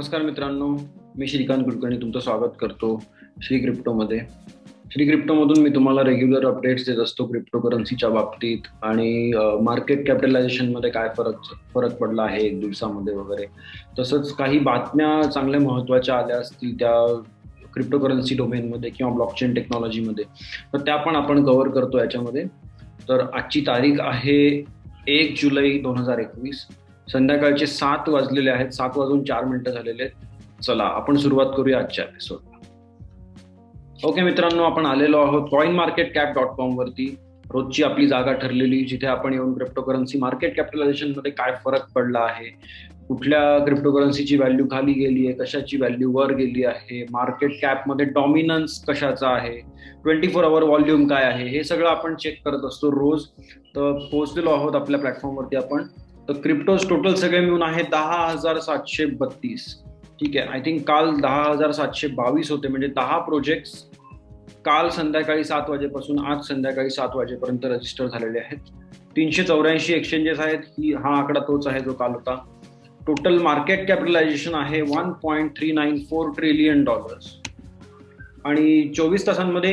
नमस्कार मित्रांनो, मी श्रीकांत कुलकर्णी तुमचं स्वागत करतो श्री क्रिप्टोमध्ये. श्री क्रिप्टोमधून मी तुम्हाला रेग्युलर अपडेट्स देत असतो क्रिप्टो करन्सीच्या बाबतीत आणि मार्केट कॅपिटलायझेशनमध्ये काय फरक पडला आहे एक दिवसामध्ये वगैरे. तसंच काही बातम्या चांगल्या महत्त्वाच्या आल्या असतील त्या क्रिप्टो करन्सी डोमेनमध्ये किंवा ब्लॉकचेन टेक्नॉलॉजीमध्ये, तर त्या पण आपण कव्हर करतो याच्यामध्ये. तर आजची तारीख आहे 1 जुलै 2021. संध्याकाळचे 7 वाजलेले आहेत, 7:04 झालेले आहेत. चला आपण सुरुवात करूया आजच्या एपिसोडला. ओके मित्रांनो, आपण आलेलो आहोत coinmarketcap.com वरती. रोजची आपली जागा ठरलेली, जिथे आपण येऊन क्रिप्टो करन्सी मार्केट कॅपिटलायझेशन मध्ये काय फरक पडला आहे, कुठल्या क्रिप्टो करन्सीची व्हॅल्यू खाली गेली आहे, कशाची व्हॅल्यू वर गेली आहे, मार्केट कॅप मध्ये डॉमिनन्स कशाचा आहे, 24 आवर व्हॉल्यूम काय आहे, हे सगळं आपण चेक करत असतो रोज. तर पोहोचलेलो आहोत आपल्या प्लॅटफॉर्मवरती आपण. तर क्रिप्टोज टोटल सगळे मिळून आहे 10,732. ठीक आहे, आय थिंक काल 10,722 होते. म्हणजे 10 प्रोजेक्ट्स काल संध्याकाळी 7 वाजेपासून आज संध्याकाळी 7 वाजेपर्यंत रजिस्टर झालेले आहेत. 384 एक्सचेंजेस आहेत. हा आकडा तोच आहे जो काल होता. टोटल मार्केट कॅपिटलायझेशन आहे $1.394 ट्रिलियन आणि 24 तासांमध्ये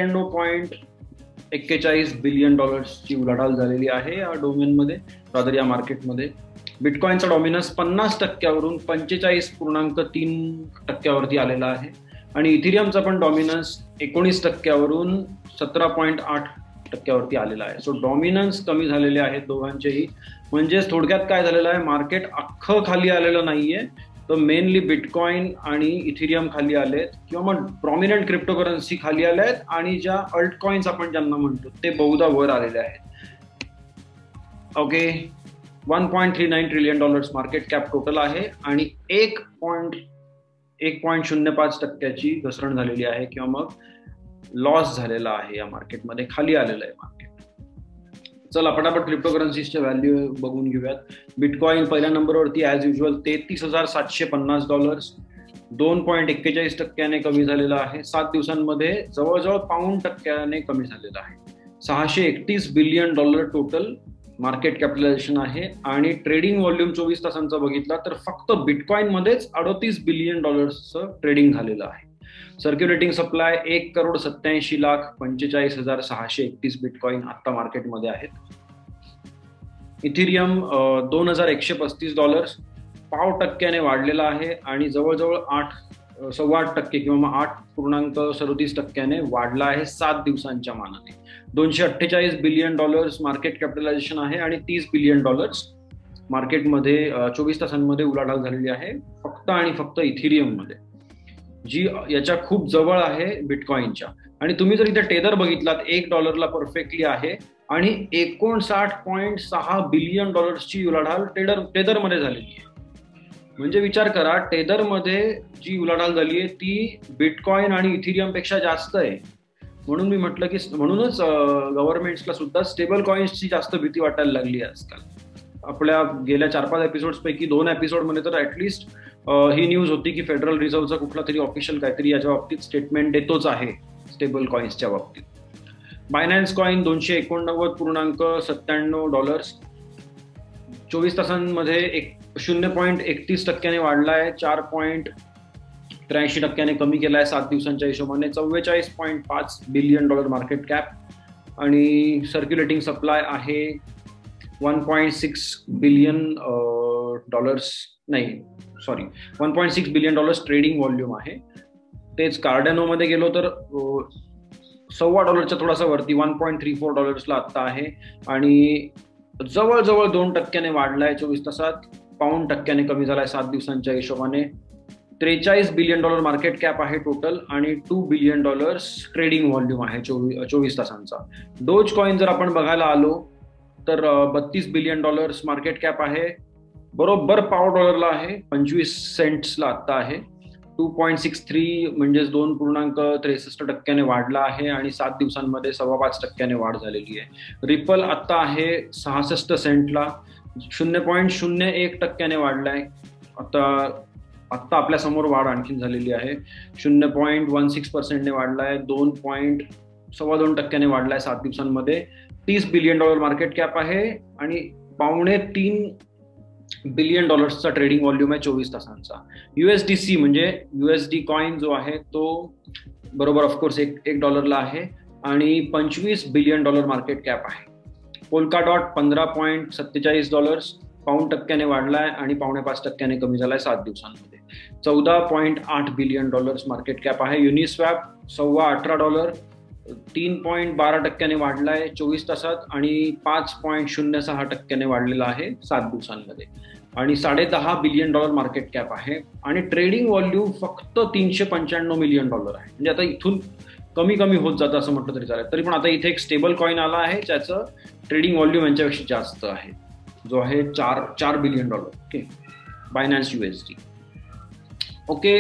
91.41 बिलियन ची उलाढाल झालेली आहे या डोमेनमध्ये, रादर या मार्केटमध्ये. बिटकॉइनचा डॉमिनन्स 50% 45.3% आलेला आहे आणि इथिरियमचा पण डॉमिनन्स 19% 17.8% आलेला आहे. सो डॉमिनन्स कमी झालेले आहेत दोघांचेही. म्हणजेच थोडक्यात काय झालेलं आहे, मार्केट अख्खं खाली आलेलं नाहीये. तर मेनली बिटकॉइन आणि इथिरियम खाली आलेत किंवा मग प्रॉमिनंट क्रिप्टो करन्सी खाली आल्या आहेत आणि ज्या अल्ट कॉइन्स आपण ज्यांना म्हणतो ते बहुधा वर आलेले आहेत. Okay, $1.39 trillion market cap total आहे आणि 1.05% घसरण झालेली आहे किंवा मग लॉस झालेला आहे या मार्केटमध्ये, खाली आलेलं आहे मार्केट. चला पटापट क्रिप्टो करन्सीजच्या व्हॅल्यू बघून घेऊयात. बिटकॉइन पहिल्या नंबरवरती ॲज युजल $33,750, 2.41% कमी झालेला आहे. 7 दिवसांमध्ये जवळजवळ £1 कमी झालेला आहे. $631 बिलियन टोटल मार्केट कॅपिटलायझेशन आहे आणि ट्रेडिंग व्हॉल्यूम 24 तासांचा बघितला तर फक्त बिटकॉइन मध्येच $38 बिलियन ट्रेडिंग झालेलं आहे. सर्क्युलेटिंग सप्लाय 1,87,45,631 बिटकॉइन आता मार्केटमध्ये आहेत. इथिरियम $2,135 %5 वाढलेला आहे आणि जवळजवळ 8.8% किंवा मग 8.37% वाढला आहे 7 दिवसांच्या मानाने. $248 बिलियन मार्केट कॅपिटलायझेशन आहे आणि $30 बिलियन मार्केटमध्ये 24 तासांमध्ये उलाढाल झालेली आहे फक्त आणि फक्त इथिरियम मध्ये, जी याच्या खूप जवळ आहे बिटकॉइनच्या. आणि तुम्ही जर इथे टेदर बघितलात $1 परफेक्टली आहे आणि 59.6 बिलियन ची उलाढाल टेदरमध्ये झालेली आहे. म्हणजे विचार करा, टेदरमध्ये जी उलाढाल झाली आहे ती बिटकॉइन आणि इथिरियम पेक्षा जास्त आहे. म्हणून मी म्हटलं की म्हणूनच गव्हर्नमेंट्सला सुद्धा स्टेबल कॉइन्सची जास्त भीती वाटायला लागली आहे आजकाल. आपल्या गेल्या 4-5 एपिसोड्स पैकी 2 एपिसोडमध्ये तर ऍटलिस्ट ही न्यूज होती की फेडरल रिझर्व्हचा कुठला तरी ऑफिशियल काहीतरी याच्या बाबतीत स्टेटमेंट देतोच आहे स्टेबल कॉइन्सच्या बाबतीत. बायनान्स कॉइन $289.97, 24 तासांमध्ये 0.31% वाढला आहे, 4.83% कमी केला आहे 7 दिवसांच्या हिशोबाने. $44.5 बिलियन मार्केट कॅप आणि सर्क्युलेटिंग सप्लाय आहे 1.6 बिलियन $1.6 बिलियन ट्रेडिंग व्हॉल्यूम आहे. तेच कार्डॅनोमध्ये गेलो तर $1.25 थोडासा वरती $1.34 आत्ता आहे आणि जवळजवळ 2% वाढलाय 24 तासात, £1 कमी झालाय 7 दिवसांच्या हिशोबाने. $43 बिलियन मार्केट कॅप आहे टोटल आणि $2 बिलियन ट्रेडिंग व्हॉल्यूम आहे 24 तासांचा. डोज कॉइन जर आपण बघायला आलो तर $32 बिलियन मार्केट कॅप आहे, बरोबर $1 आहे, 25 सेंट्सला आत्ता आहे. 2.63 म्हणजेच 2.63% वाढला आहे आणि 7 दिवसांमध्ये 5.25% वाढ झालेली आहे. रिपल आत्ता आहे 66 सेंटला, 0.01% वाढलाय. आत्ता आपल्या समोर वाढ आणखीन झालेली आहे, 0.16% वाढलाय, 2.2% वाढलाय 7 दिवसांमध्ये. $30 बिलियन मार्केट कॅप आहे आणि $2.25 बिलियन डॉलर्सचा ट्रेडिंग व्हॉल्यूम आहे 24 तासांचा. USDC म्हणजे USD कॉइन जो आहे तो बरोबर ऑफकोर्स एक डॉलरला आहे आणि $25 बिलियन मार्केट कॅप आहे. पोल्काडॉट $15.47, £1 वाढलाय आणि 5.5% कमी झालाय 7 दिवसांमध्ये. $14.8 बिलियन मार्केट कॅप आहे. युनिस्वॅप $18.18, 3.12% वाढलाय 24 तासात आणि 5.06% वाढलेला आहे 7 दिवसांमध्ये. आणि $10.5 बिलियन मार्केट कॅप आहे आणि ट्रेडिंग व्हॉल्यूम फक्त $395 मिलियन आहे. म्हणजे आता इथून कमी कमी होत जातं असं म्हटलं तरी चालेल. तरी पण आता इथे एक स्टेबल कॉइन आला आहे ज्याचं ट्रेडिंग व्हॉल्यूम यांच्यापेक्षा जास्त आहे, जो आहे $4 बिलियन. Okay, Binance USD. ओके,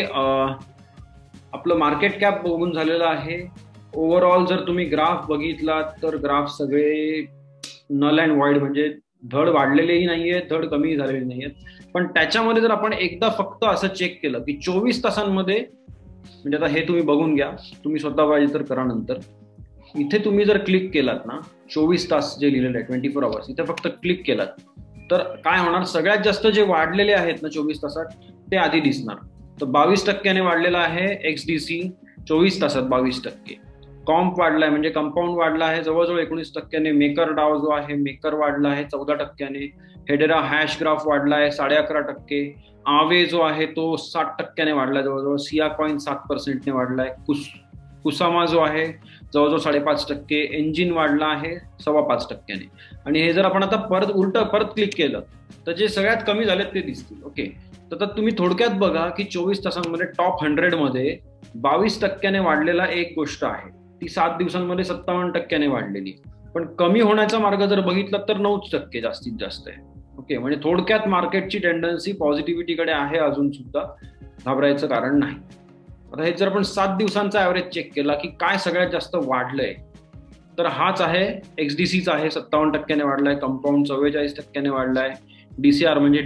आपलं मार्केट कॅप बघून झालेलं आहे. ओव्हरऑल जर तुम्ही ग्राफ बघितला तर ग्राफ सगळे नल अँड वॉइड, म्हणजे धड वाढलेलेही नाहीये, धड कमी झालेले नाहीयेत. पण त्याच्यामध्ये जर आपण एकदा फक्त असं चेक केलं की 24 तासांमध्ये, म्हणजे आता हे तुम्ही बघून घ्या, तुम्ही स्वतः पाहिजे तर करा नंतर. इथे तुम्ही जर क्लिक केलात ना 24 तास जे लिहिलेलं आहे 24 आवर्स, इथे फक्त क्लिक केलात तर काय होणार, सगळ्यात जास्त जे वाढलेले आहेत ना 24 तासात ते आधी दिसणार. तर 22% वाढलेला आहे XDC 24 तासात 22%. कॉम्प वाढलाय म्हणजे कंपाऊंड वाढला आहे जवळजवळ 19%. मेकर डाव जो आहे मेकर वाढला आहे 14%. हेडेरा हॅश ग्राफ वाढलाय 11.5%. आवे जो आहे तो 7% वाढलाय जवळजवळ. सिया कॉइन 7% वाढलाय. कुसामा जो आहे जवळजवळ 5.5%. एंजिन वाढला आहे 5.25%. आणि हे जर आपण आता परत क्लिक केलं तर जे सगळ्यात कमी झालेत ते दिसतील. ओके, तर तुम्ही थोडक्यात बघा की 24 तासांमध्ये टॉप 100 मध्ये 22% वाढलेला एक गोष्ट आहे, ती 7 दिवसांमध्ये 57% वाढलेली. पण कमी होण्याचा मार्ग जर बघितला तर 9% जास्तीत जास्त आहे. ओके, म्हणजे थोडक्यात मार्केटची टेंडन्सी पॉझिटिव्हिटीकडे आहे, अजून सुद्धा घाबरायचं कारण नाही. आता हे जर आपण 7 दिवसांचा ऍव्हरेज चेक केला की काय सगळ्यात जास्त वाढलंय तर हाच आहे. XDCचा आहे 57% वाढलाय. कंपाऊंड 44% वाढलाय. DCR म्हणजे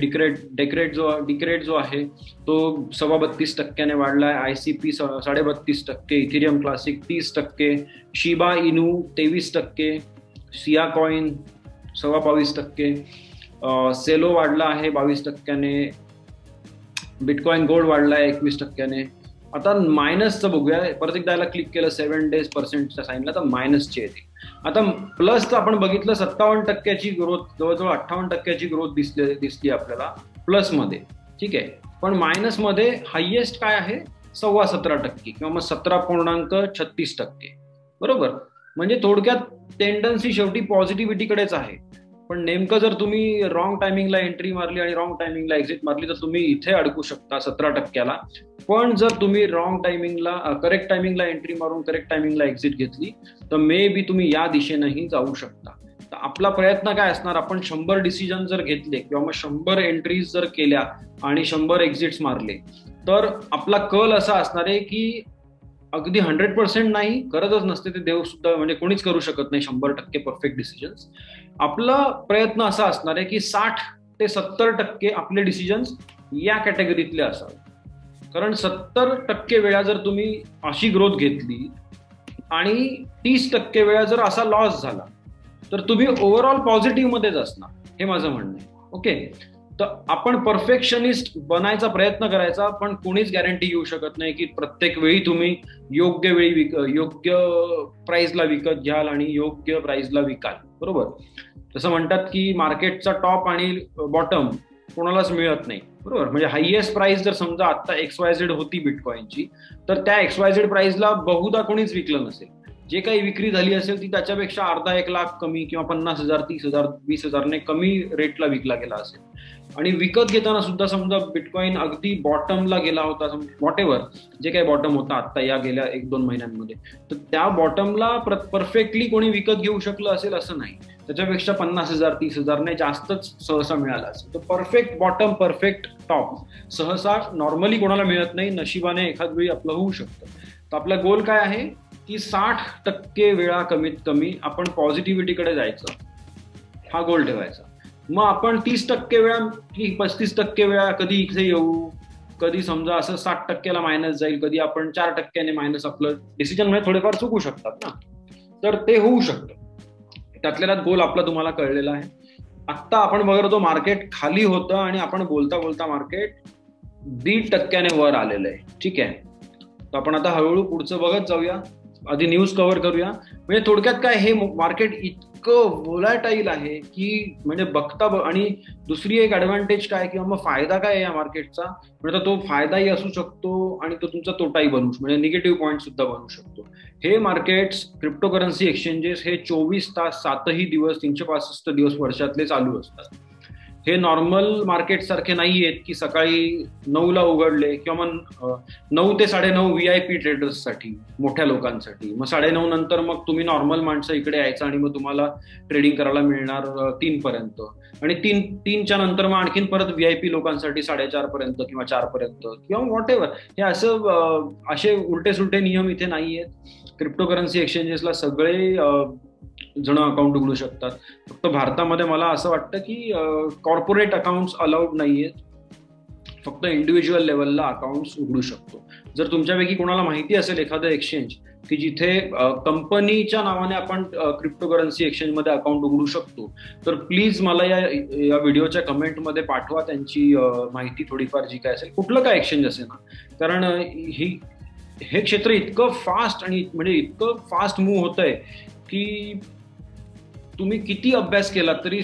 डिक्रेट जो आहे तो 32.25% वाढलाय. ICP 32.5%. Ethereum classic 30%. Shiba Inu 23%. Siya coin 22.25%. Cello वाढला आहे 22%. बिटकॉइन गोल्ड वाढलाय 21%. आता मायनसचं बघूया. परत एकदा याला क्लिक केलं 7 days % साईनला तर मायनसची येते. आता प्लसचं आपण बघितलं 57% ग्रोथ, जवळजवळ 58% ग्रोथ दिसली आपल्याला प्लसमध्ये. ठीक आहे, पण मायनसमध्ये हायएस्ट काय आहे 17.25% किंवा मग 17.36%. बरोबर, म्हणजे थोडक्यात टेंडन्सी शेवटी पॉझिटिव्हिटीकडेच आहे. पण नेमकं जर तुम्ही रॉंग टायमिंगला एंट्री मारली आणि रॉंग टायमिंगला एक्झिट मारली तर तुम्ही इथे अडकू शकता 17%ला. पण जर तुम्ही करेक्ट टायमिंगला एंट्री मारून करेक्ट टायमिंगला एक्झिट घेतली तर मे बी तुम्ही या दिशेनेही जाऊ शकता. तर आपला प्रयत्न काय असणार, आपण 100 डिसिजन जर घेतले किंवा मग 100 एंट्रीज जर केल्या आणि 100 एक्झिट्स मारले तर आपला कल असा असणार आहे की अगदी 100% नाही, करतच नसते ते देव सुद्धा, म्हणजे कोणीच करू शकत नाही 100% परफेक्ट डिसिजन्स. आपला प्रयत्न असा असणार आहे की 60 ते 70% आपले डिसिजन्स या कॅटेगरीतले असावे. कारण 70% वेळा जर तुम्ही अशी ग्रोथ घेतली आणि 30% वेळा जर असा लॉस झाला तर तुम्ही ओव्हरऑल पॉझिटिव्ह मध्येच असणार, हे माझं म्हणणं आहे. ओके, तर आपण परफेक्शनिस्ट बनायचा प्रयत्न करायचा, पण कोणीच गॅरंटी घेऊ शकत नाही की प्रत्येक वेळी तुम्ही योग्य वेळी योग्य प्राइसला विकत घ्याल आणि योग्य प्राइसला विकाल. बरोबर, जसं म्हणतात की मार्केटचा टॉप आणि बॉटम कोणालाच मिळत नाही. बरोबर, म्हणजे हायएस्ट प्राइस जर समजा आता XYZ होती बिटकॉइनची तर त्या XYZ प्राइसला बहुधा कोणीच विकलं नसेल. जे काही विक्री झाली असेल ती त्याच्यापेक्षा अर्धा 1 लाख कमी किंवा 50,000 30,000 20,000 कमी रेटला विकला गेला असेल. आणि विकत घेताना सुद्धा समजा बिटकॉइन अगदी बॉटमला गेला होता, व्हॉटेवर जे काही बॉटम होता आता या गेल्या 1-2 महिन्यांमध्ये, तर त्या बॉटमला परफेक्टली कोणी विकत घेऊ शकलं असेल असं नाही. त्याच्यापेक्षा 50,000 30,000 जास्तच सहसा मिळाला असेल. तर परफेक्ट बॉटम परफेक्ट टॉप सहसा नॉर्मली कोणाला मिळत नाही, नशिबाने एखाद वेळी आपलं होऊ शकतं. तर आपला गोल काय आहे की 60% वेळा कमीत कमी आपण पॉझिटिव्हिटीकडे जायचं, हा गोल ठेवायचा. मग आपण 30% वेळा की 35% वेळा कधी इथे येऊ, कधी समजा असं 60%ला मायनस जाईल, कधी आपण 4% मायनस, आपलं डिसिजन मध्ये थोडेफार चुकू शकतात ना, तर ते होऊ शकतं. त्यातल्या गोल आपला तुम्हाला कळलेला आहे. आत्ता आपण बघत होतो मार्केट खाली होतं आणि आपण बोलता बोलता मार्केट 1.5% वर आलेलं आहे. ठीक आहे, तर आपण आता हळूहळू पुढचं बघत जाऊया. आधी न्यूज कव्हर करूया. म्हणजे थोडक्यात काय, हे मार्केट इतकं व्होलॅटाईल आहे की म्हणजे बघता आणि दुसरी एक ऍडव्हान्टेज काय किंवा मग फायदा काय या मार्केटचा, म्हणजे तो फायदाही असू शकतो आणि तो तुमचा तोटाही बनू शकतो, म्हणजे निगेटिव्ह पॉईंट सुद्धा बनू शकतो. हे मार्केट्स, क्रिप्टोकरन्सी एक्सचेंजेस हे 24 तास 7ही दिवस 365 दिवस वर्षातले चालू असतात. हे नॉर्मल मार्केट सारखे नाही आहेत की सकाळी 9ला उघडले किंवा मग 9 ते 9:30 VIP ट्रेडर्ससाठी, मोठ्या लोकांसाठी, मग 9:30 नंतर मग तुम्ही नॉर्मल माणसं इकडे यायचं आणि मग तुम्हाला ट्रेडिंग करायला मिळणार 3 पर्यंत, आणि 3च्या नंतर मग आणखीन परत VIP लोकांसाठी 4:30 पर्यंत किंवा 4 पर्यंत किंवा व्हॉट एव्हर. हे असं असे उलटे सुलटे नियम इथे नाही आहेत. क्रिप्टोकरन्सी एक्सचेंजेसला सगळे जण अकाउंट उघडू शकतात. फक्त भारतामध्ये मला असं वाटतं की कॉर्पोरेट अकाउंट्स अलाउड नाहीयेत, फक्त इंडिव्हिज्युअल लेवलला अकाउंट्स उघडू शकतो. जर तुमच्यापैकी कोणाला माहिती असेल एखादं एक्सचेंज की जिथे कंपनीच्या नावाने आपण क्रिप्टोकरन्सी एक्सचेंजमध्ये अकाउंट उघडू शकतो, तर प्लीज मला या व्हिडिओच्या कमेंटमध्ये पाठवा त्यांची माहिती थोडीफार, जी काय असेल, कुठलं काय एक्सचेंज असेल ना. कारण हे क्षेत्र इतकं फास्ट आणि म्हणजे इतकं फास्ट मूव्ह होतंय की तुम्ही किती अभ्यास केला तरी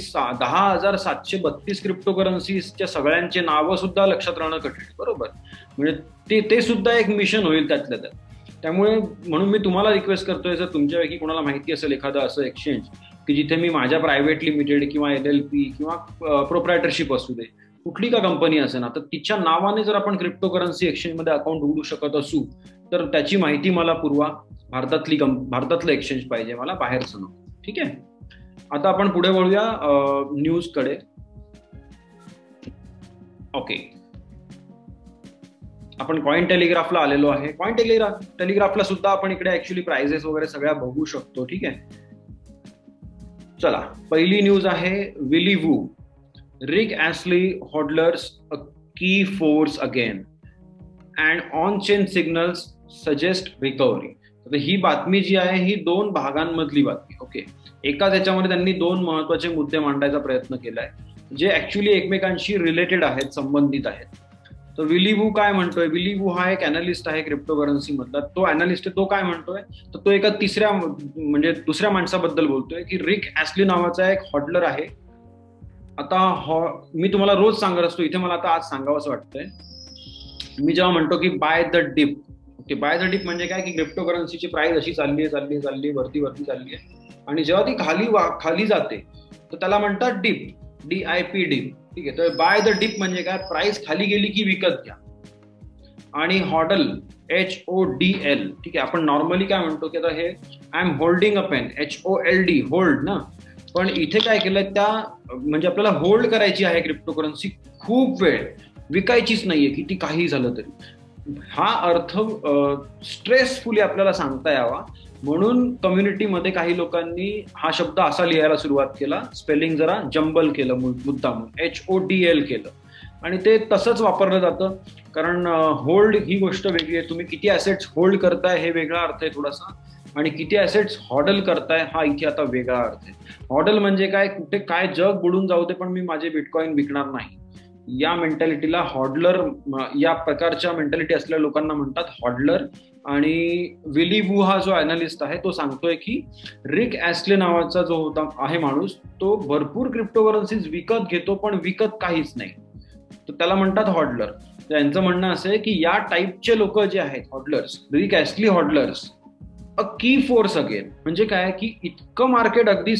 10,732 क्रिप्टोकरन्सीजच्या सगळ्यांचे नावं सुद्धा लक्षात राहणं कठीण, बरोबर. म्हणजे ते सुद्धा एक मिशन होईल त्यातल्या त्यात. त्यामुळे म्हणून मी तुम्हाला रिक्वेस्ट करतोय, जर तुमच्यापैकी कोणाला माहिती असेल एखादं असं एक्सचेंज की जिथे मी माझ्या प्रायव्हेट लिमिटेड किंवा LLP किंवा प्रोप्रायटरशिप असू दे, कुठली का कंपनी असेल ना, तर तिच्या नावाने जर आपण क्रिप्टोकरन्सी एक्सचेंजमध्ये अकाउंट उघडू शकत असू तर त्याची माहिती मला पुरवा. भारतातलं एक्सचेंज पाहिजे मला, बाहेरचं नको. ठीक आहे, आता आपण पुढे वळूया न्यूज कडे. ओके, आपण कॉइन टेलिग्राफला आलेलो आहे. कॉइन टेलिग्राफला सुद्धा आपण इकडे ऍक्च्युली प्राइजेस वगैरे सगळ्या बघू शकतो. ठीक आहे, चला, पहिली न्यूज आहे विली Wu, Rick ॲस्ली hodlers a key force again and on chain signals suggest recovery. तर ही बातमी जी आहे ही 2 भागांमधली बातमी. ओके, एकाच याच्यामध्ये त्यांनी 2 महत्वाचे मुद्दे मांडायचा प्रयत्न केलाय जे ऍक्च्युली एकमेकांशी रिलेटेड आहेत, संबंधित आहेत. तर विली वू काय म्हणतोय, विली वू हा एक अॅनालिस्ट आहे क्रिप्टोकरन्सी मधला. तो अॅनालिस्ट आहे, तो काय म्हणतोय, तर तो एका दुसऱ्या माणसाबद्दल बोलतोय की रिक ॲस्ली नावाचा एक हॉडलर आहे. आता मी तुम्हाला रोज सांगत असतो, इथे मला आता आज सांगावंसं वाटतंय. मी जेव्हा म्हणतो की buy the dip, okay, buy the dip म्हणजे काय की क्रिप्टोकरन्सीची प्राइस अशी चालली वरती चालली आहे, आणि जेव्हा ती खाली जाते तर त्याला म्हणतात डिप, DIP डिप. ठीक आहे, तर बाय द डिप म्हणजे काय, प्राइस खाली गेली की विकत घ्या. आणि हॉडल HODL, ठीक आहे, आपण नॉर्मली काय म्हणतो की आता हे I am holding a pen, HOLD, hold ना, पण इथे काय केलंय, म्हणजे आपल्याला होल्ड करायची आहे क्रिप्टोकरन्सी खूप वेळ, विकायचीच नाहीये किती काही झालं तरी. हा अर्थ स्ट्रेसफुली आपल्याला सांगता यावा म्हणून कम्युनिटीमध्ये काही लोकांनी हा शब्द असा लिहायला सुरुवात केला, स्पेलिंग जरा जंबल केलं मुद्दाम, HODL केलं, आणि ते तसंच वापरलं जातं. कारण होल्ड ही गोष्ट वेगळी आहे, तुम्ही किती ॲसेट्स होल्ड करताय हे वेगळा अर्थ आहे थोडासा, आणि किती ॲसेट्स हॉडल करताय हा इथे आता वेगळा अर्थ आहे. हॉडल म्हणजे काय, कुठे काय जग बुडून जाऊ दे पण मी माझे बिटकॉइन विकणार नाही, या मेंटॅलिटीला हॉडलर, या प्रकारच्या मेंटॅलिटी असलेल्या लोकांना म्हणतात हॉडलर. आणि विली वू हा जो अॅनालिस्ट आहे तो सांगतोय की रिक ॲस्ले नावाचा जो होता आहे माणूस, तो भरपूर क्रिप्टोकरन्सीज विकत घेतो पण विकत काहीच नाही, तर त्याला म्हणतात हॉडलर. त्यांचं म्हणणं असं आहे की या टाईपचे लोक जे आहेत हॉडलर्स, रिक ॲस्ली hodlers, a key force again. म्हणजे काय की इतकं मार्केट अगदी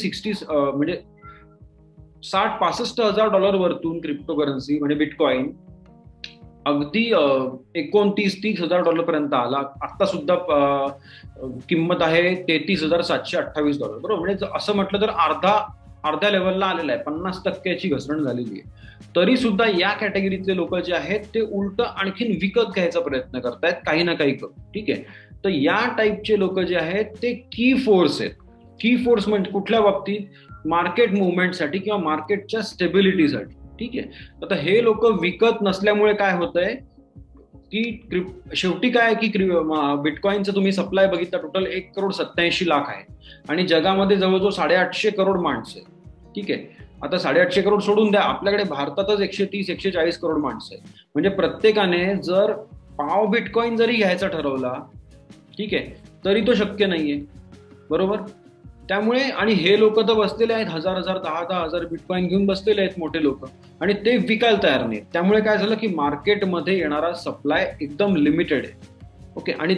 60-65 हजार डॉलर वरतून क्रिप्टोकरन्सी म्हणजे बिटकॉइन अगदी 29-30 हजार डॉलर पर्यंत आला. आता सुद्धा किंमत आहे $33,728, बरोबर. म्हणजे असं म्हटलं तर अर्ध्या लेवलला आलेला आहे, 50% घसरण झालेली आहे. तरी सुद्धा या कॅटेगरीतले लोक जे आहेत ते उलट आणखीन विकत घ्यायचा प्रयत्न करतायत काही ना काही करून. ठीक आहे, तर या टाईपचे लोक जे आहेत ते की फोर्स आहेत. की फोर्स म्हणजे कुठल्या बाबतीत, मार्केट मुवमेंटसाठी किंवा मार्केटच्या स्टेबिलिटीसाठी. ठीक आहे, आता हे लोक विकत नसल्यामुळे काय होतंय की शेवटी काय की बिटकॉइनचं तुम्ही सप्लाय बघितला, टोटल 1,87,00,000 आहे आणि जगामध्ये जवळजवळ 850 करोड माणसं आहे. ठीक आहे, आता 850 करोड सोडून द्या, आपल्याकडे भारतातच 130-140 करोड माणसं आहेत. म्हणजे प्रत्येकाने जर पाव बिटकॉइन जरी घ्यायचा ठरवला, ठीक आहे, तरी तो शक्य नाहीये, बरोबर. त्यामुळे आणि हे लोक तर बसलेले आहेत, 1000 10,000 बिटकॉइन घेऊन बसलेले आहेत मोठे लोक, आणि ते विकायला तयार नाहीत. त्यामुळे काय झालं की मार्केटमध्ये येणारा सप्लाय एकदम लिमिटेड आहे. ओके. आणि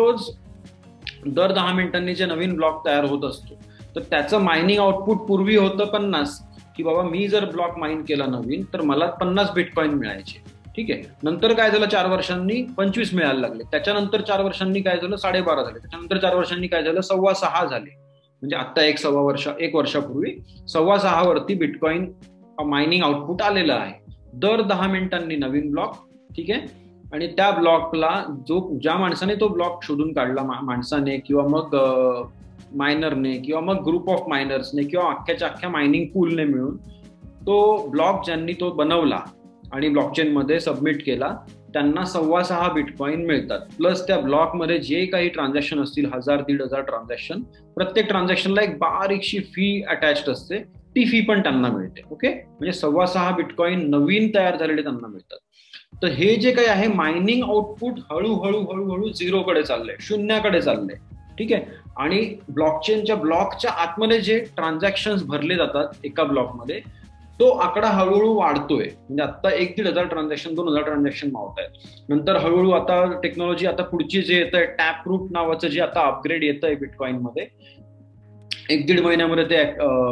दर 10 मिनिटांनी जे नवीन ब्लॉक तयार होत असतो, तर त्याचं मायनिंग आउटपुट पूर्वी होतं 50, की बाबा मी जर ब्लॉक माइन केला नवीन तर मला 50 बिटकॉइन मिळायचे, ठीक आहे. नंतर काय झालं, 4 वर्षांनी 25 मिळायला लागले, त्याच्यानंतर 4 वर्षांनी काय झालं, 12.5 झाले, त्याच्यानंतर 4 वर्षांनी काय झालं, 6.25 झाले. म्हणजे आता 1 वर्षापूर्वी 6.25 वरती बिटकॉइन मायनिंग आउटपुट आलेलं आहे. दर 10 मिनिटांनी नवीन ब्लॉक, ठीक आहे. आणि त्या ब्लॉकला ज्या माणसाने तो ब्लॉक शोधून काढला, माणसाने किंवा मग मायनरने किंवा मग ग्रुप ऑफ मायनर्सने किंवा अख्ख्याच्या अख्ख्या मायनिंग पूलने मिळून तो ब्लॉक ज्यांनी तो बनवला आणि ब्लॉकचेन मध्ये सबमिट केला, त्यांना 6.25 बिटकॉइन मिळतात. प्लस त्या ब्लॉकमध्ये जे काही ट्रान्झॅक्शन असतील, 1000-1500 ट्रान्झॅक्शन, प्रत्येक ट्रान्झॅक्शनला एक बारीकशी फी अटॅच्ड असते, ती फी पण त्यांना मिळते. ओके. म्हणजे 6.25 बिटकॉइन नवीन तयार झालेले त्यांना मिळतात. तर हे जे काही आहे मायनिंग आउटपुट हळूहळू 0कडे चाललंय, शून्याकडे चाललंय, ठीक आहे. आणि ब्लॉकच्या आतमध्ये जे ट्रान्झॅक्शन भरले जातात एका ब्लॉकमध्ये, तो आकडा हळूहळू वाढतोय. म्हणजे आता 1,500 ट्रान्झॅक्शन, 2,000 ट्रान्झॅक्शन मावत आहेत. नंतर हळूहळू आता टेक्नॉलॉजी, आता पुढची जे येत आहे टॅप रूट नावाचं जे आता अपग्रेड येत आहे बिटकॉइन मध्ये, 1-1.5 महिन्यामध्ये ते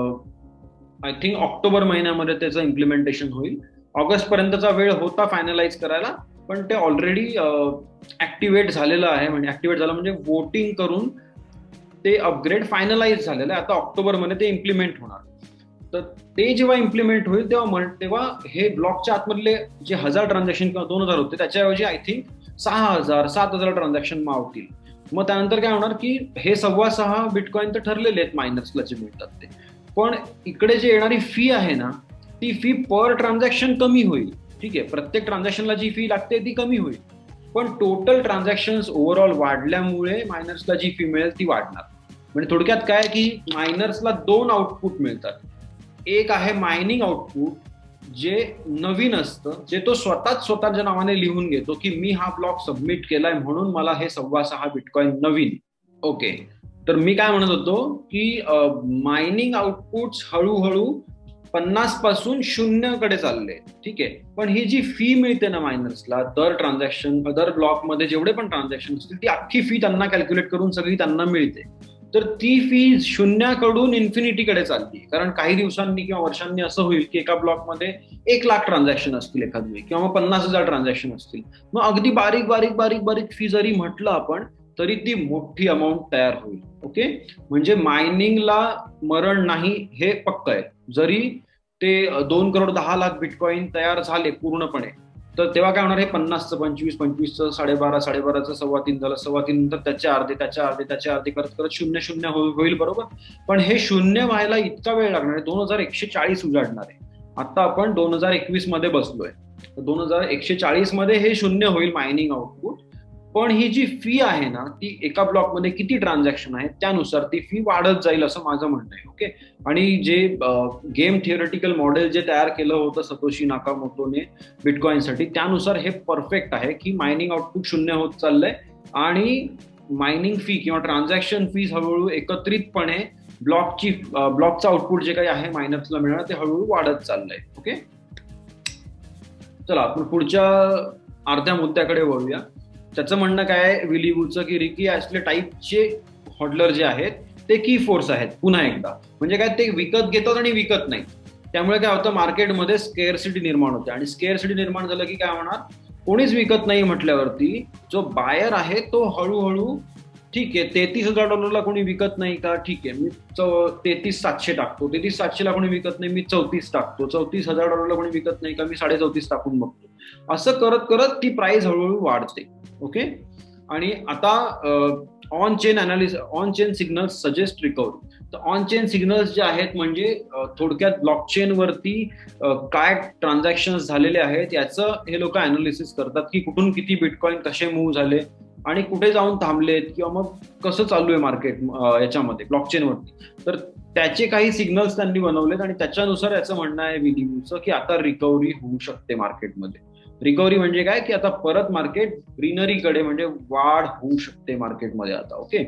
आय थिंक ऑक्टोबर महिन्यामध्ये त्याचं इम्प्लिमेंटेशन होईल. ऑगस्ट पर्यंतचा वेळ होता फायनलाइज करायला, पण ते ऑलरेडी ऍक्टिव्हेट झालेलं आहे. म्हणजे ऍक्टिव्हेट झालं म्हणजे वोटिंग करून ते अपग्रेड फायनलाइज झालेलं आहे. आता ऑक्टोबरमध्ये ते इम्प्लिमेंट होणार. तर ते जेव्हा इम्प्लिमेंट होईल तेव्हा हे ब्लॉकच्या आतमधले जे 1000 ट्रान्झॅक्शन किंवा 2000 होते, त्याच्याऐवजी आय थिंक 6,000-7,000 ट्रान्झॅक्शन मावतील. मग त्यानंतर काय होणार की हे 6.25 बिटकॉइन तर ठरलेले आहेत मायनर्सला जे मिळतात ते, पण इकडे जे येणारी फी आहे ना, ती फी पर ट्रान्झॅक्शन कमी होईल, ठीक आहे. प्रत्येक ट्रान्झॅक्शनला जी फी लागते ती कमी होईल, पण टोटल ट्रान्झॅक्शन ओव्हरऑल वाढल्यामुळे मायनर्सला जी फी मिळेल ती वाढणार. म्हणजे थोडक्यात काय की मायनर्सला 2 आउटपुट मिळतात. एक आहे मायनिंग आउटपुट जे नवीन असतं, जे तो स्वतःच्या नावाने लिहून घेतो की मी हा ब्लॉक सबमिट केलाय म्हणून मला हे 6.25 बिटकॉइन नवीन. ओके. तर मी काय म्हणत होतो की मायनिंग आउटपुट हळूहळू 50 पासून 0कडे चालले, ठीक आहे. पण ही जी फी मिळते ना मायनर्सला, दर ट्रान्झॅक्शन, दर ब्लॉकमध्ये जेवढे पण ट्रान्झॅक्शन असतील, ती अख्खी फी त्यांना कॅल्क्युलेट करून सगळी त्यांना मिळते. तर ती फी 0कडून इन्फिनिटीकडे चालली. कारण काही दिवसांनी किंवा वर्षांनी असं होईल की एका ब्लॉकमध्ये 1,00,000 ट्रान्झॅक्शन असतील एखाद वेळी, किंवा मग 50,000 ट्रान्झॅक्शन असतील. मग अगदी बारीक फी जरी म्हटलं आपण, तरी ती मोठी अमाऊंट तयार होईल. ओके. म्हणजे मायनिंगला मरण नाही हे पक्क आहे. जरी ते 2 करोड 10 लाख बिटकॉइन तयार झाले पूर्णपणे, तर तेव्हा काय होणार, हे 50चं 25, 25चं 12.5, 12.5चं 3.25 झालं, 3.25 नंतर त्याच्या अर्धे करत 0 होईल, बरोबर. पण हे 0 व्हायला इतका वेळ लागणार आहे, 2140 उजाडणार आहे. आता आपण 2021 मध्ये बसलोय, 2140 मध्ये हे 0 होईल मायनिंग आउटपुट. पण ही जी फी आहे ना, ती एका ब्लॉकमध्ये किती ट्रान्झॅक्शन आहे त्यानुसार ती फी वाढत जाईल असं माझं म्हणणं आहे. ओके. आणि जे गेम थिअरेटिकल मॉडेल जे तयार केलं होतं सतोशी नाकामोटोने बिटकॉइनसाठी, त्यानुसार हे परफेक्ट आहे की मायनिंग आउटपुट 0 होत चाललंय आणि मायनिंग फी किंवा ट्रान्झॅक्शन फीज हळूहळू एकत्रितपणे ब्लॉकचं आउटपुट जे काही आहे मायनर्सला मिळणार ते हळूहळू वाढत चाललंय. ओके. चला आपण पुढच्या अर्ध्या मुद्द्याकडे वळूया. त्याचं म्हणणं काय आहे विली वूचं, की रिकी ॲस्टले टाईपचे हॉडलर जे आहेत ते की फोर्स आहेत. पुन्हा एकदा म्हणजे काय, ते विकत घेतात आणि विकत नाही. त्यामुळे काय होतं, मार्केटमध्ये स्केअरसिटी निर्माण होते, आणि स्केअरसिटी निर्माण झालं की काय होणार, कोणीच विकत नाही म्हटल्यावरती जो बायर आहे तो हळूहळू, ठीक आहे, $33,000 कोणी विकत नाही का, ठीक आहे, मी 33,700 टाकतो. 33,700 कोणी विकत नाही, मी 34 टाकतो. $34,000 कोणी विकत नाही का, मी 34.5 टाकून बघतो. असं करत करत ती प्राइस हळूहळू वाढते. ओके. आणि आता on chain signals suggest recovery. तर ऑन चेन सिग्नल्स जे आहेत म्हणजे थोडक्यात ब्लॉकचेन वरती काय ट्रान्झॅक्शन झालेले आहेत याचं हे लोक अनालिसिस करतात, की कुठून किती बिटकॉइन कसे मूव्ह झाले, आणि कुठे जाऊन थांबलेत किंवा मग कसं चालू आहे मार्केट याच्यामध्ये ब्लॉकचेनवरती, तर त्याचे काही सिग्नल्स त्यांनी बनवलेत आणि त्याच्यानुसार याचं म्हणणं आहे विनिव्हचं की आता रिकव्हरी होऊ शकते मार्केटमध्ये. रिकव्हरी म्हणजे काय की आता परत मार्केट ग्रीनरीकडे म्हणजे वाढ होऊ शकते मार्केटमध्ये आता. ओके,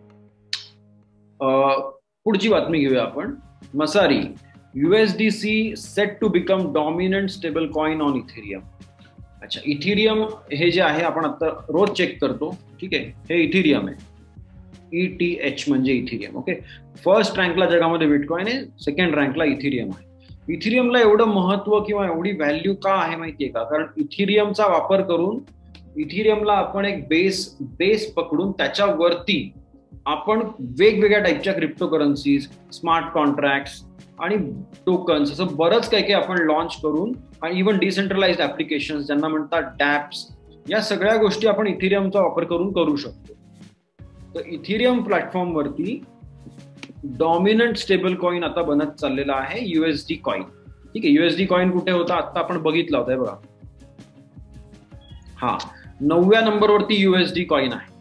पुढची बातमी घेऊया आपण. Messari, USDC set to become dominant stable coin on Ethereum. अच्छा, इथेरियम हे जे आहे आपण आता रोज चेक करतो, ठीक आहे, हे इथेरियम आहे, ETH म्हणजे इथेरियम. ओके, फर्स्ट रँकला जगामध्ये बिटकॉइन आहे, सेकंड रँकला इथेरियम आहे. इथेरियमला एवढं महत्व किंवा एवढी व्हॅल्यू का आहे माहितीये का? कारण इथेरियमचा वापर करून इथेरियमला आपण एक बेस पकडून त्याच्यावरती आपण वेगवेगळ्या टाईपच्या क्रिप्टोकरन्सीज, स्मार्ट कॉन्ट्रॅक्ट्स आणि टोकन्स असं बरंच काही आपण लॉन्च करून आणि इव्हन डिसेंट्रलाइज्ड ऍप्लिकेशन्स ज्यांना म्हणतात डॅप्स, या सगळ्या गोष्टी आपण इथेरियमचा वापर करून करू शकतो. तर इथेरियम प्लॅटफॉर्मवरती डॉमिनंट स्टेबल कॉइन आता बनत चाललेला आहे USD कॉइन. ठीक आहे, USD कॉइन कुठे होता आता आपण बघितला होता, बघा हा 9व्या नंबरवरती USD कॉइन आहे.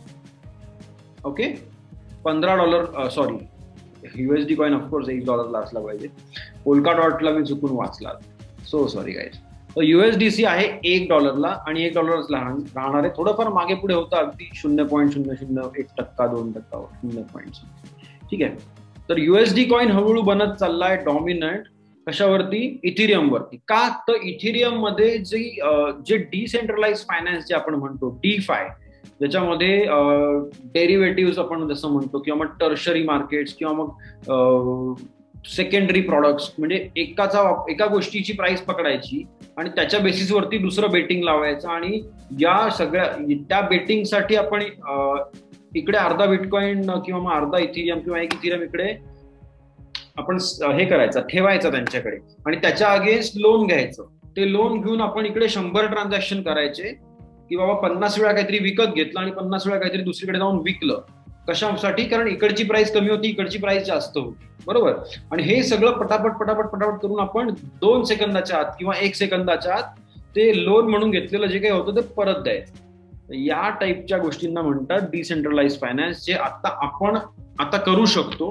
Okay, $15, sorry USD coin of course $1 असला पाहिजे, पोल्का डॉटला मी चुकून वाचला, सो सॉरी गाईज. तर USDC आहे $1 आणि $1 राहणार आहे. थोडंफार मागे पुढे होतं अगदी 0.001%, 2%, 0. ठीक आहे, तर USD कॉइन हळूहळू बनत चाललाय डॉमिनंट. कशावरती? इथेरियम वरती. का? तर इथेरियम मध्ये जे डिसेंट्रलाइज फायनान्स जे आपण म्हणतो DeFi, ज्याच्यामध्ये डेरिव्हेटिव्ह आपण जसं म्हणतो किंवा मग टर्शरी मार्केट्स किंवा मग सेकंडरी प्रॉडक्ट्स, म्हणजे एका गोष्टीची प्राइस पकडायची आणि त्याच्या बेसिसवरती दुसरं बेटिंग लावायचं आणि या सगळ्या त्या बेटिंगसाठी आपण इकडे अर्धा बिटकॉइन किंवा मग अर्धा इथेरियम किंवा एक इथेरियम इकडे आपण हे करायचं, ठेवायचं त्यांच्याकडे आणि त्याच्या अगेन्स्ट लोन घ्यायचं. ते लोन घेऊन आपण इकडे 100 ट्रान्झॅक्शन करायचे की बाबा 50 वेळा काहीतरी विकत घेतलं आणि 50 वेळा काहीतरी दुसरीकडे जाऊन विकलं. कशासाठी? कारण इकडची प्राइस कमी होती, इकडची प्राइस जास्त होती, बरोबर. आणि हे सगळं पटापट करून आपण 2 सेकंदाच्या आत किंवा 1 सेकंदाच्या आत ते लोन म्हणून घेतलेलं जे काही होतं ते परत द्यायचं. या टाईपच्या गोष्टींना म्हणतात डिसेंट्रलाइज फायनान्स, जे आपण आता करू शकतो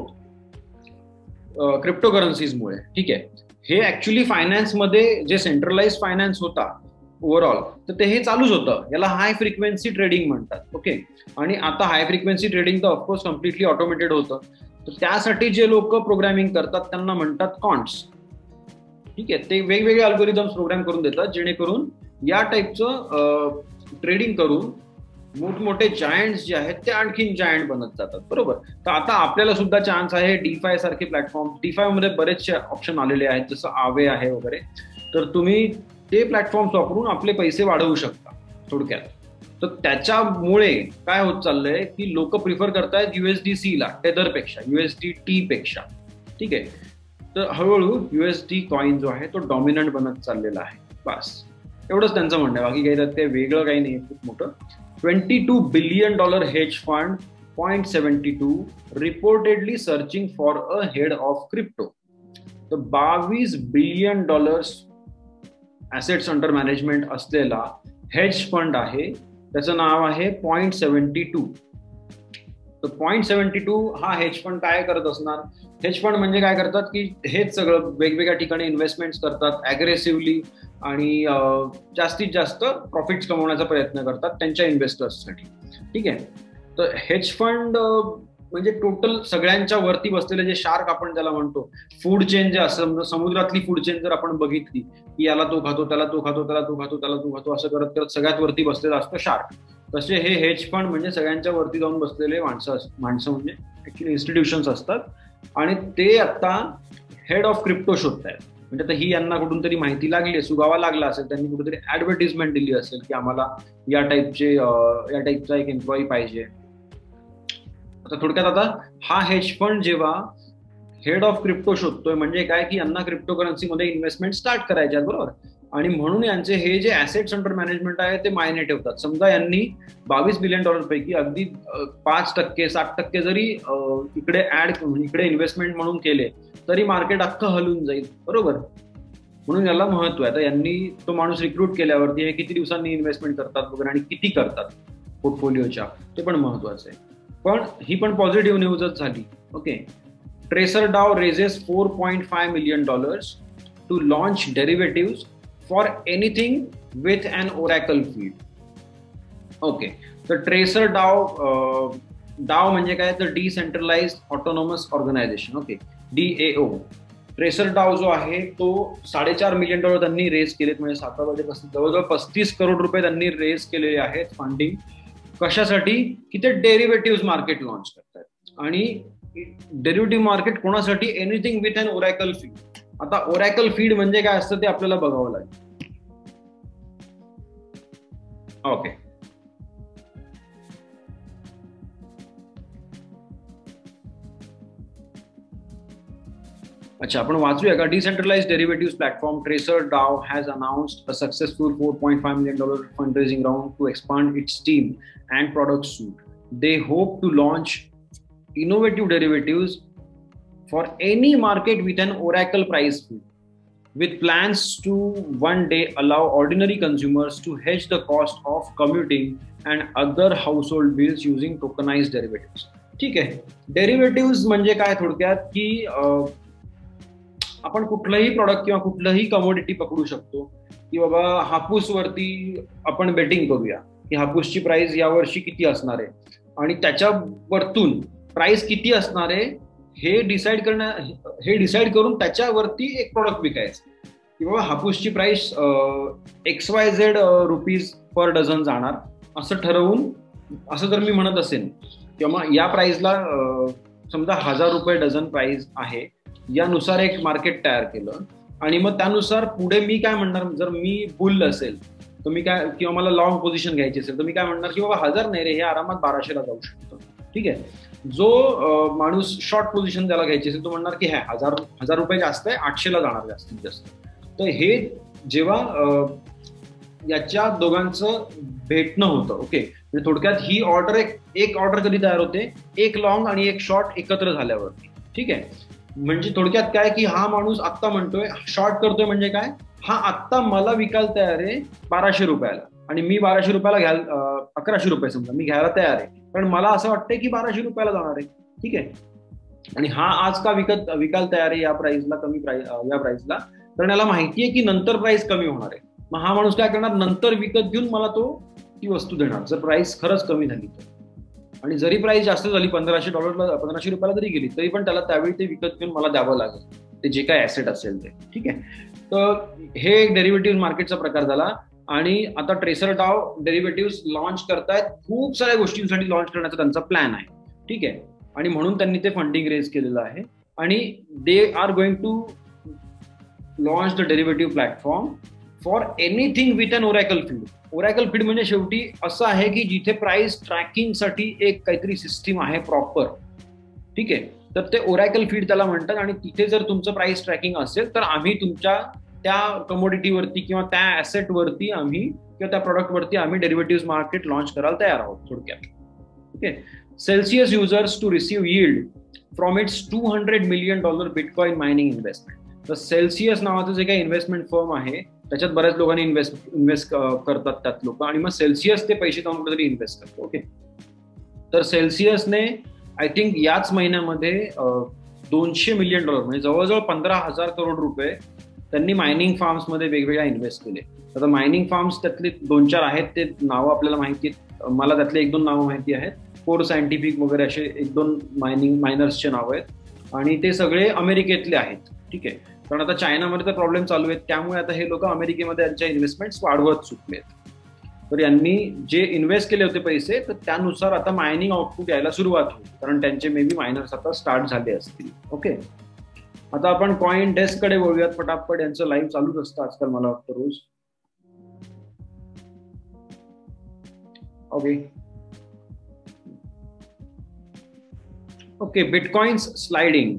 क्रिप्टोकरन्सीजमुळे. ठीक आहे, हे ऍक्च्युली फायनान्समध्ये जे सेंट्रलाइज फायनान्स होता ओव्हरऑल, तर ते हे चालूच होतं. याला हाय फ्रिक्वेन्सी ट्रेडिंग म्हणतात. ओके, आणि आता हाय फ्रिक्वेन्सी ट्रेडिंग तर ऑफकोर्स कम्प्लिटली ऑटोमेटेड होतं. तर त्यासाठी जे लोक प्रोग्रामिंग करतात त्यांना म्हणतात क्वांट्स. ठीक आहे, ते वेगवेगळे अल्गोरिदम्स प्रोग्राम करून देतात जेणेकरून या टाईपचं ट्रेडिंग करून मोठमोठे जायंट्स जे आहेत ते आणखीन जायंट बनत जातात, बरोबर. तर आता आपल्याला सुद्धा चान्स आहे. DeFi सारखे प्लॅटफॉर्म, DeFi मध्ये बरेचसे ऑप्शन आलेले आहेत, जसं आवे आहे वगैरे. तर तुम्ही ते प्लॅटफॉर्म्स वापरून आपले पैसे वाढवू शकता थोडक्यात. तर त्याच्यामुळे काय होत चाललंय की लोक प्रिफर करतायत USDC ला टेदरपेक्षा, USDT पेक्षा. ठीक आहे, तर हळूहळू USD कॉइन जो आहे तो डॉमिनंट बनत चाललेला आहे. बस एवढंच त्यांचं म्हणणं आहे, बाकी काही त्यात काही वेगळं काही नाही खूप मोठं. $22 billion hedge fund 0.72 reportedly searching for a head of crypto. तर $22 billion assets under management असलेला हेज फंड आहे, त्याचं नाव आहे 0.72. तर 0.72 हा हेज फंड काय करत असणार? हेज फंड म्हणजे काय करतात की हेच सगळं वेगवेगळ्या ठिकाणी इन्व्हेस्टमेंट्स करतात अग्रेसिव्हली आणि जास्तीत जास्त प्रॉफिट्स कमवण्याचा प्रयत्न करतात त्यांच्या इन्व्हेस्टर्ससाठी. ठीक आहे, तर हेज फंड म्हणजे टोटल सगळ्यांच्या वरती बसलेले जे शार्क आपण ज्याला म्हणतो, फूड चेन जे असं समुद्रातली फूड चेन जर आपण बघितली की याला तो खातो, त्याला तो खातो, त्याला तो खातो, त्याला तो खातो, असं करत करत सगळ्यात वरती बसलेला असतो शार्क. तसे हे हेज फंड म्हणजे सगळ्यांच्या वरती जाऊन बसलेले माणसं म्हणजे ऍक्च्युली इन्स्टिट्यूशन्स असतात आणि ते आता हेड ऑफ क्रिप्टो शोधतायत. म्हणजे आता ही यांना कुठून तरी माहिती लागली, सुगावा लागला असेल, त्यांनी कुठेतरी ऍडव्हर्टिजमेंट दिली असेल की आम्हाला या टाईपचा एक एम्प्लॉई पाहिजे. आता थोडक्यात आता हा हेज फंड जेव्हा हेड ऑफ क्रिप्टो शोधतोय म्हणजे काय की यांना क्रिप्टोकरन्सीमध्ये इन्व्हेस्टमेंट स्टार्ट करायचे आहेत, बरोबर. आणि म्हणून यांचे हे जे ऍसेट्स अंडर मॅनेजमेंट आहे ते मायने ठेवतात. समजा यांनी $22 बिलियन पैकी अगदी 5%, 60% जरी इकडे इन्व्हेस्टमेंट म्हणून केले तरी मार्केट अख्खं हलून जाईल, बरोबर. म्हणून याला महत्व आहे. तर यांनी तो माणूस रिक्रूट केल्यावरती हे किती दिवसांनी इन्व्हेस्टमेंट करतात वगैरे आणि किती करतात पोर्टफोलिओच्या, ते पण महत्वाचं आहे. पण ही पण पॉझिटिव्ह न्यूजच झाली. Okay, Tracer DAO raises $4.5 million to launch derivative for anything with an oracle feed. Okay, तर ट्रेसर डाव म्हणजे काय, तर decentralised autonomous organisation. Okay, DAO. Tracer DAO जो आहे तो $4.5 million त्यांनी रेज केलेत, म्हणजे 7 वाजेपासून जवळजवळ $35 crore त्यांनी रेज केलेले आहेत फंडिंग. कशासाठी, की ते डेरिव्हेटिव्ह मार्केट लॉन्च करतात. आणि डेरिव्हेटिव्ह मार्केट कोणासाठी, anything with an oracle feed. आता ओरॅकल फीड म्हणजे काय असतं ते आपल्याला बघावं लागेल. ओके, अच्छा, आपण वाचूया का. Decentralised derivative platform Tracer DAO has announced a successful $4.5 million fundraising round to expand its team and product suite. They hope to launch innovative derivatives for any market with an oracle price feed, with plans to one day allow ordinary consumers to hedge the cost of commuting and other household bills using tokenized derivatives. ठीक आहे, derivative म्हणजे काय थोडक्यात, की आपण कुठलंही product किंवा कुठलंही कमोडिटी पकडू शकतो, की बाबा हापूसवरती आपण बेटिंग करूया की हापूसची प्राइस यावर्षी किती असणार आहे, आणि त्याच्यावरतून प्राइस किती असणार आहे हे डिसाईड करून त्याच्यावरती एक प्रॉडक्ट विकायचं, की बाबा हापूसची price XYZ rupees per dozen जाणार असं ठरवून, असं जर मी म्हणत असेल किंवा या प्राइसला समजा $1000 डझन प्राइस आहे, यानुसार एक मार्केट तयार केलं. आणि मग त्यानुसार पुढे मी काय म्हणणार, जर मी बुल असेल तर मी काय, किंवा मला लॉंग पोझिशन घ्यायची असेल तर मी काय म्हणणार की बाबा 1000 नाही रे, हे आरामात 1200ला जाऊ शकतं. ठीक आहे, जो माणूस शॉर्ट पोझिशन त्याला घ्यायची असेल तो म्हणणार की हजार रुपये जास्त आहे, 800ला जाणार जास्तीत जास्त. तर हे जेव्हा याच्या दोघांचं भेटणं होतं. ओके, म्हणजे थोडक्यात ही ऑर्डर एक ऑर्डर कधी तयार होते, एक लॉंग आणि एक शॉर्ट एकत्र झाल्यावरती. ठीक आहे, म्हणजे थोडक्यात काय, की हा माणूस आत्ता म्हणतोय शॉर्ट करतोय, म्हणजे काय, हा आत्ता मला विकायला तयार आहे $1200 आणि मी $1200 घ्यायला, $1100 समजा मी घ्यायला तयार आहे, कारण मला असं वाटतंय की $1200 जाणार आहे. ठीक आहे, आणि हा आज का विकायला तयार आहे या प्राइसला, या प्राइसला, कारण याला माहितीये की नंतर प्राइस कमी होणार आहे. मग हा माणूस काय करणार, नंतर विकत घेऊन मला ती वस्तू देणार जर प्राइस खरंच कमी झाली तर. आणि जरी प्राइस जास्त झाली, $1500 जरी गेली तरी पण त्याला त्यावेळी ते विकत घेऊन मला द्यावं लागेल, ते जे काय ऍसेट असेल ते. ठीक आहे, तर हे एक डेरिव्हेटिव्ह मार्केटचा प्रकार झाला. आणि आता ट्रेसर डाव डेरिव्हेटिव्ह लॉन्च करतायत, खूप साऱ्या गोष्टींसाठी लॉन्च करण्याचा त्यांचा प्लॅन आहे. ठीक आहे, आणि म्हणून त्यांनी ते फंडिंग रेज केलेलं आहे. आणि they are going to launch the derivative platform for anything with an oracle feed. Oracle feed म्हणजे शेवटी असं आहे की जिथे प्राइस ट्रॅकिंगसाठी एक काहीतरी सिस्टीम आहे प्रॉपर. ठीक आहे, तर ते ओरॅकल फीड त्याला म्हणतात. आणि तिथे जर तुमचं प्राइस ट्रॅकिंग असेल तर आम्ही तुमच्या त्या कमोडिटीवरती किंवा त्या ऍसेटवरती किंवा त्या प्रॉडक्टवरती आम्ही डेरिव्हेटिव्ह मार्केट लॉन्च करायला तयार आहोत थोडक्यात. Okay, Celsius users to receive yield from its $200 million bitcoin mining investment. तर सेल्सियस नावाचं जे काही इन्व्हेस्टमेंट फर्म आहे त्याच्यात बऱ्याच लोकांनी इन्व्हेस्ट करतात त्यात लोक, आणि मग सेल्सियस ते पैसे जाऊन कुठेतरी इन्व्हेस्ट करतो. ओके, तर सेल्सियसने आय थिंक याच महिन्यामध्ये $200 million म्हणजे जवळजवळ $15,000 crore त्यांनी मायनिंग फार्म्स मध्ये वेगवेगळ्या इन्व्हेस्ट केले. आता मायनिंग फार्म्स त्यातले 2-4 आहेत, ते नावं आपल्याला माहिती आहेत, मला त्यातले 1-2 नावं माहिती आहेत. कोर सायंटिफिक वगैरे असे 1-2 मायनर्सचे नावं आहेत, आणि ते सगळे अमेरिकेतले आहेत. ठीक आहे, कारण आता चायनामध्ये तर प्रॉब्लेम चालू आहेत, त्यामुळे आता हे लोक अमेरिकेमध्ये त्यांच्या इन्व्हेस्टमेंट्स वाढवत सुटलेत. तर यांनी जे इन्व्हेस्ट केले होते पैसे, तर त्यानुसार आता मायनिंग आउटपुट यायला सुरुवात होईल, कारण त्यांचे मे बी मायनर्स आता स्टार्ट झाले असतील. ओके, आता आपण कॉइन डेस्क कडे बोलूयात पटापट. यांचं लाईव्ह चालूच असतं आजकाल मला वाटतं रोज. Okay, bitcoin sliding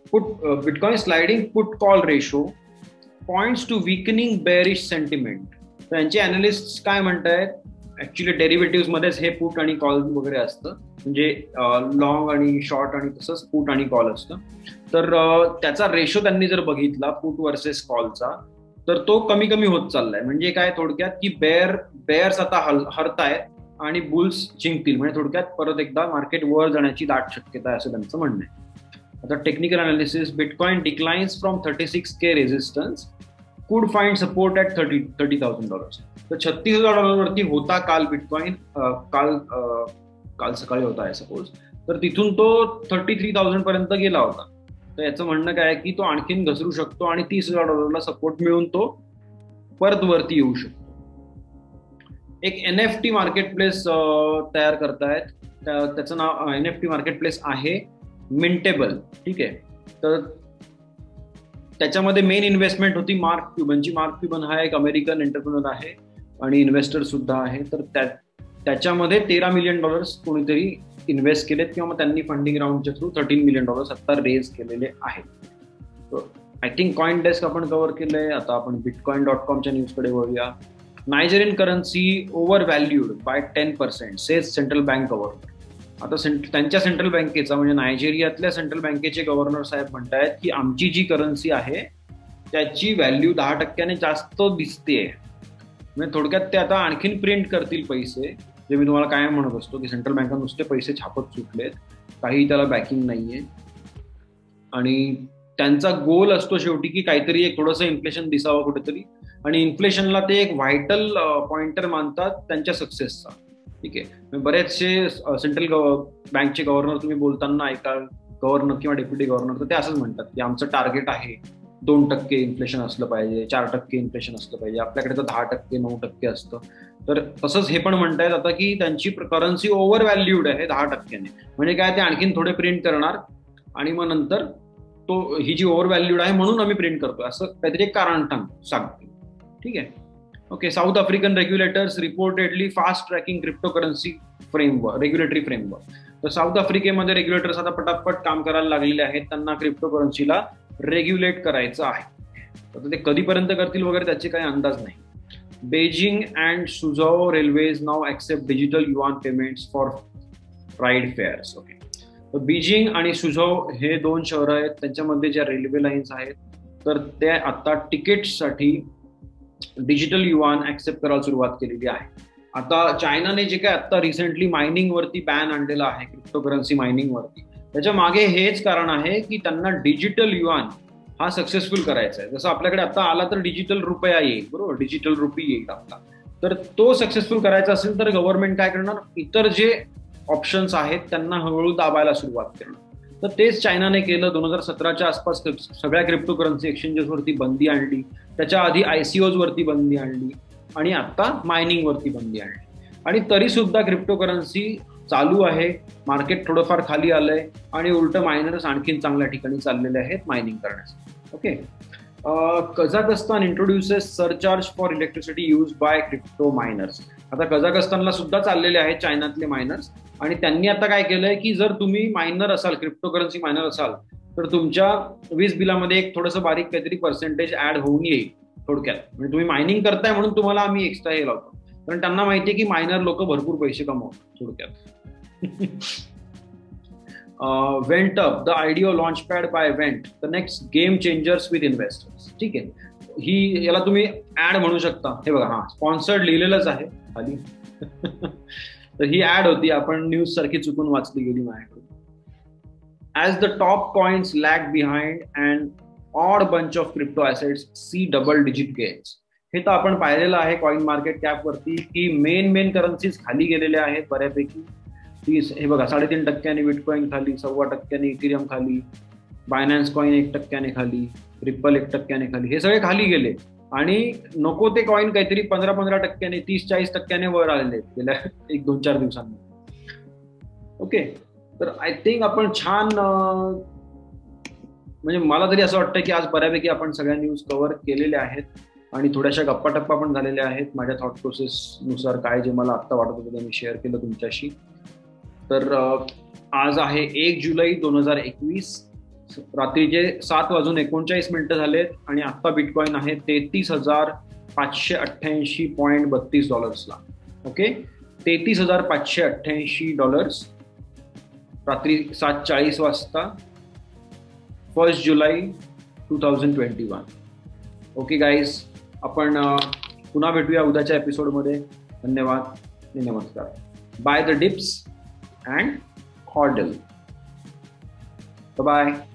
put call ratio points to weakening bearish sentiment. तर यांचे अॅनालिस्ट काय म्हणतायत, ऍक्च्युली डेरिव्हेटिव्ह मध्येच हे पुट आणि कॉल वगैरे असतं, म्हणजे लॉंग आणि शॉर्ट आणि तसंच पुट आणि कॉल असतं. तर त्याचा रेशो त्यांनी जर बघितला पुट वर्सेस कॉलचा, तर तो कमी कमी होत चाललाय. म्हणजे काय थोडक्यात, की बेअर्स आता हरतायत आणि बुल्स जिंकतील. म्हणजे थोडक्यात परत एकदा मार्केट वर जाण्याची दाट शक्यता आहे असं त्यांचं म्हणणं आहे. आता technical analysis, bitcoin declines from 36K resistance, could find support at $30,000. तर $36,000 होता काल बिटकॉइन, काल सकाळी होता आहे सपोज. तर तिथून तो 33,000 पर्यंत गेला होता. तर याचं म्हणणं काय आहे की तो आणखीन घसरू शकतो आणि $30,000 सपोर्ट मिळून तो परत वरती येऊ शकतो. एक NFT मार्केट प्लेस तयार करतायत, त्याचं नाव NFT मार्केट प्लेस आहे मिंटेबल. ठीक आहे. तर त्याच्यामध्ये मेन इन्व्हेस्टमेंट होती मार्क क्युबनची. मार्क क्युबन हा एक अमेरिकन एंटरप्रेन्योर आहे आणि इन्व्हेस्टर सुद्धा आहे. तर त्याच्यामध्ये $13 मिलियन कोणीतरी इन्व्हेस्ट केलेत किंवा मग त्यांनी फंडिंग राऊंडच्या थ्रू $13 मिलियन आता रेज केलेले आहेत. आय थिंक कॉइन डेस्क आपण कव्हर केलंय. आता आपण bitcoin.com न्यूजकडे वळूया. Nigerian currency over valued by 10% says central bank governor. आता त्यांच्या सेंट्रल बँकेचा म्हणजे नायजेरियातल्या सेंट्रल बँकेचे गव्हर्नर साहेब म्हणतायत की आमची जी करन्सी आहे त्याची व्हॅल्यू 10% जास्त दिसते. म्हणजे थोडक्यात ते आता आणखीन प्रिंट करतील पैसे. जे मी तुम्हाला काय म्हणत असतो की सेंट्रल बँका नुसते पैसे छापत सुटलेत, काही त्याला बॅकिंग नाहीये. आणि त्यांचा गोल असतो शेवटी की काहीतरी एक थोडंसं इन्फ्लेशन दिसावं कुठेतरी, आणि इन्फ्लेशनला ते एक व्हायटल पॉइंटर मानतात त्यांच्या सक्सेसचा. ठीक आहे. बरेचसे सेंट्रल बँकचे गव्हर्नर तुम्ही बोलताना ऐकाल, गव्हर्नर किंवा डेप्युटी गव्हर्नर, तर ते असंच म्हणतात की आमचं टार्गेट आहे 2% इन्फ्लेशन असलं पाहिजे, 4% इन्फ्लेशन असलं पाहिजे. आपल्याकडे तर 10%, 9% असतं. तर तसंच हे पण म्हणतायत आता की त्यांची करन्सी ओव्हर व्हॅल्यूड आहे 10%. म्हणजे काय, ते आणखीन थोडे प्रिंट करणार आणि मग नंतर ही जी ओव्हर व्हॅल्यूड आहे म्हणून आम्ही प्रिंट करतो असं काहीतरी एक कारण सांगतील. ठीक आहे. Okay. South African regulators reportedly fast tracking cryptocurrency regulatory framework. तर साऊथ आफ्रिकेमध्ये रेग्युलेटर्स आता पटापट काम करायला लागलेले आहेत. त्यांना क्रिप्टोकरन्सीला रेग्युलेट करायचं आहे. तर ते कधीपर्यंत करतील वगैरे त्याचे काही अंदाज नाही. Beijing and Suzhou railways now accept digital yuan payments for ride fares. Okay. तर बीजिंग आणि सुझाओ हे 2 शहरं आहेत, त्यांच्यामध्ये ज्या रेल्वे लाईन्स आहेत तर ते आता तिकीट्ससाठी डिजिटल युआन ऍक्सेप्ट करायला सुरुवात केलेली आहे. आता चायनाने जे काय आता रिसेंटली मायनिंग वरती बॅन आणलेला आहे, क्रिप्टोकरन्सी मायनिंग वरती, त्याच्या मागे हेच कारण आहे की त्यांना डिजिटल युआन हा सक्सेसफुल करायचा आहे. जसं आपल्याकडे आता आला तर डिजिटल रुपया येईल, बरोबर, डिजिटल रुपी येईल आपला. तर तो सक्सेसफुल करायचा असेल तर गव्हर्नमेंट काय करणार, इतर जे ऑप्शन्स आहेत त्यांना हळूहळू दाबायला सुरुवात करणार. तर तेच चायनाने केलं. 2017च्या आसपास सगळ्या क्रिप्टोकरन्सी एक्सचेंजेसवरती बंदी आणली, त्याच्या आधी ICOs वरती बंदी आणली आणि आता मायनिंग वरती बंदी आणली. आणि तरी सुद्धा क्रिप्टोकरन्सी चालू आहे. मार्केट थोडंफार खाली आलंय आणि उलट मायनर्स आणखीन चांगल्या ठिकाणी चाललेले आहेत मायनिंग करण्यासाठी. Okay. Kazakhstan introduces surcharge for electricity use by crypto miners. आता कझाकस्तानला सुद्धा चाललेले आहेत चायनातले मायनर्स, आणि त्यांनी आता काय केलंय की जर तुम्ही मायनर असाल, क्रिप्टोकरन्सी मायनर असाल, तर तुमच्या वीज बिलामध्ये एक थोडंसं बारीक काहीतरी पर्सेंटेज ऍड होऊन येईल. थोडक्यात म्हणजे तुम्ही मायनिंग करताय म्हणून तुम्हाला आम्ही एक्स्ट्रा हे लावतो, कारण त्यांना माहितीये की मायनर लोक भरपूर पैसे कमवतात थोडक्यात. Went up, the IDO launchpad by Vent, the next game changers with investors. ठीक आहे. ही याला तुम्ही ऍड म्हणू शकता. हे बघा, हा स्पॉन्सर्ड लिहिलेलंच आहे खाली. तर ही ऍड होती, आपण न्यूज सारखी चुकून वाचली गेली माझ्याकडून. As the top coins lag behind and odd bunch of crypto assets see double digit gains. हे तर आपण पाहिलेलं आहे कॉइन मार्केट कॅप वरती की मेन करन्सीज खाली गेलेल्या आहेत बऱ्यापैकी. हे बघा, 3.5% बिटकॉइन खाली, 1.25% इथेरियम खाली, बायनान्स कॉइन 1% खाली, रिपल 1% खाली, हे सगळे खाली गेले. आणि नको ते कॉइन काहीतरी 15% 30-40% वर आलेले गेल्या 1-2-4 दिवसांमध्ये. ओके. तर आय थिंक आपण छान, म्हणजे मला तरी असं वाटतं की आज बऱ्यापैकी आपण सगळ्या न्यूज कव्हर केलेल्या आहेत आणि थोड्याशा गप्पा पण झालेल्या आहेत. माझ्या थॉट प्रोसेस नुसार काय जे मला आत्ता वाटत होतं ते मी शेअर केलं तुमच्याशी. तर आज आहे 1 जुलै 2021, रात्रीचे 7:39 झालेत आणि आत्ता बिटकॉइन आहे $33,588.32. ओके. $33,588 रात्री 7:40 वाजता 1 जुलै 2021. ओके गाईज, आपण पुन्हा भेटूया उद्याच्या एपिसोडमध्ये. धन्यवाद आणि नमस्कार. Buy the dips and hodl. Bye.